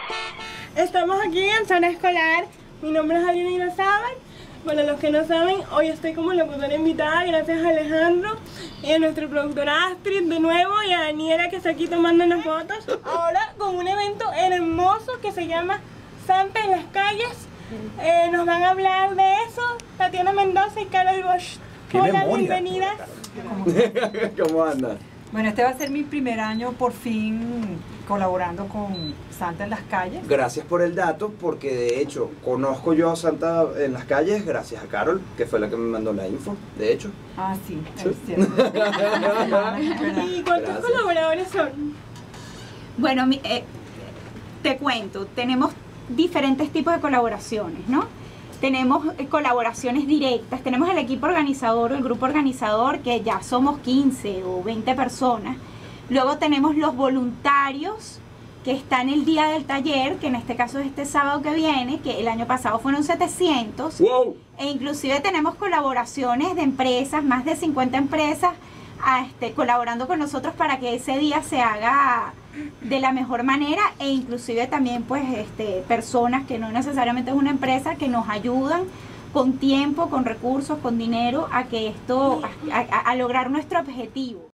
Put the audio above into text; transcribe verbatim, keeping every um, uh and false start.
Estamos aquí en zona escolar. Mi nombre es Adriana y lo saben. Para los que no saben, hoy estoy como locutora invitada gracias a Alejandro y a nuestra productora Astrid de nuevo y a Daniela que está aquí tomándonos fotos. Ahora con un evento hermoso que se llama Santa en las calles. Eh, nos van a hablar de eso Tatiana Mendoza y Carol Bosch. Hola, bienvenidas. ¿Cómo andas? Bueno, este va a ser mi primer año por fin colaborando con Santa en las calles. Gracias por el dato, porque de hecho conozco yo a Santa en las calles gracias a Carol, que fue la que me mandó la info, de hecho. Ah, sí, ¿Sí? es cierto. ¿Y cuántos Gracias. colaboradores son? Bueno, mi- eh, te cuento, tenemos diferentes tipos de colaboraciones, ¿no? Tenemos eh, colaboraciones directas, tenemos el equipo organizador o el grupo organizador que ya somos quince o veinte personas. Luego tenemos los voluntarios que están el día del taller, que en este caso es este sábado que viene, que el año pasado fueron setecientos. ¡Wow! E inclusive tenemos colaboraciones de empresas, más de cincuenta empresas a, este, colaborando con nosotros para que ese día se haga de la mejor manera, e inclusive también pues este, personas que no necesariamente es una empresa que nos ayudan con tiempo, con recursos, con dinero a que esto, a, a- a lograr nuestro objetivo.